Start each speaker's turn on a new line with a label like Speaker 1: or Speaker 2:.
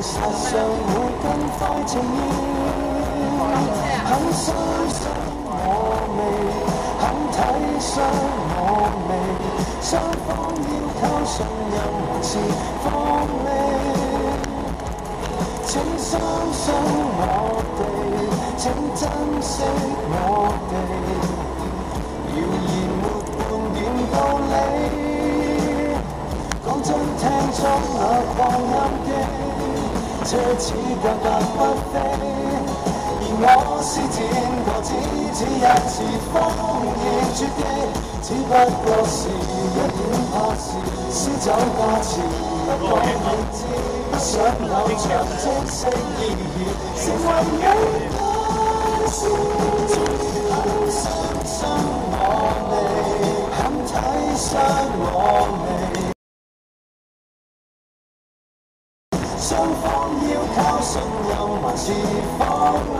Speaker 1: 實上會更快呈現。很相信我未，很體恤我未，雙方要靠信任還是放棄？請相信我哋，請珍惜我哋，謠言沒半點道理。講真，聽出那擴音機，奢侈價格不菲。而我施展個只一次風言絕技，只不過是一點怕事，輸走價錢不講理智，不想有場清晰意義，成為你的事。很相信我哋，很體恤我哋。雙方要靠信任還是放